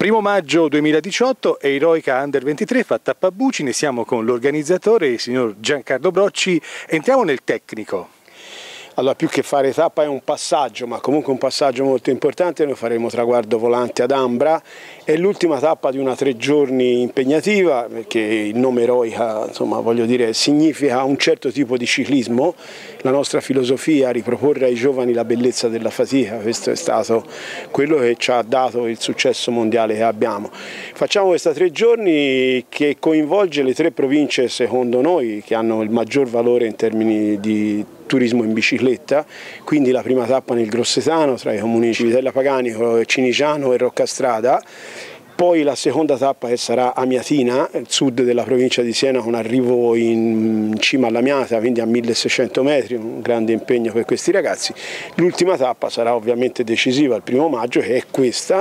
1° maggio 2018 è Eroica Under 23 fa tappa Bucine, siamo con l'organizzatore, il signor Giancarlo Brocci. Entriamo nel tecnico. Allora, più che fare tappa è un passaggio, ma comunque un passaggio molto importante. Noi faremo traguardo volante ad Ambra, è l'ultima tappa di una 3 giorni impegnativa, perché il nome Eroica, insomma, voglio dire, significa un certo tipo di ciclismo. La nostra filosofia è riproporre ai giovani la bellezza della fatica, questo è stato quello che ci ha dato il successo mondiale che abbiamo. Facciamo questa 3 giorni che coinvolge le 3 province, secondo noi, che hanno il maggior valore in termini di turismo in bicicletta, quindi la prima tappa nel Grossetano tra i comuni di Civitella Paganico, Cinigiano e Roccastrada, poi la seconda tappa che sarà a Miatina, il sud della provincia di Siena, con arrivo in cima alla Miata, quindi a 1600 metri, un grande impegno per questi ragazzi. L'ultima tappa sarà ovviamente decisiva il 1° maggio, che è questa,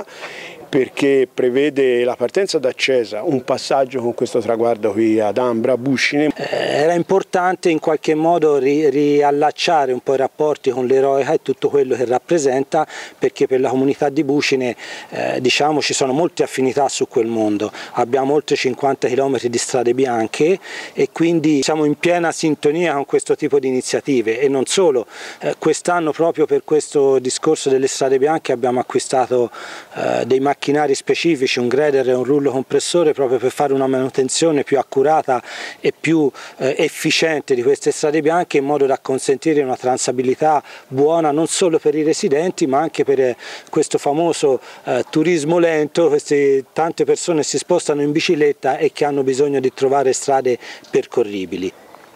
perché prevede la partenza da Cesa, un passaggio con questo traguardo qui ad Ambra, Bucine. Era importante in qualche modo riallacciare un po' i rapporti con l'Eroica e tutto quello che rappresenta, perché per la comunità di Bucine diciamo ci sono molte affinità su quel mondo. Abbiamo oltre 50 km di strade bianche e quindi siamo in piena sintonia con questo tipo di iniziative, e non solo. Quest'anno, proprio per questo discorso delle strade bianche, abbiamo acquistato dei macchinari specifici, un grader e un rullo compressore, proprio per fare una manutenzione più accurata e più efficiente di queste strade bianche, in modo da consentire una transabilità buona non solo per i residenti, ma anche per questo famoso turismo lento. Tante persone si spostano in bicicletta e che hanno bisogno di trovare strade percorribili.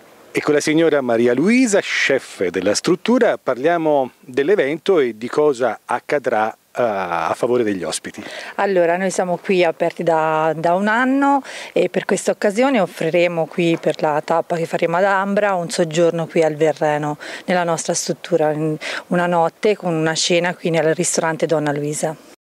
E con la signora Maria Luisa, chef della struttura, parliamo dell'evento e di cosa accadrà a favore degli ospiti. Allora, noi siamo qui aperti da 1 anno e per questa occasione offriremo qui, per la tappa che faremo ad Ambra, un soggiorno qui al Verreno, nella nostra struttura, una notte con una cena qui nel ristorante Donna Luisa.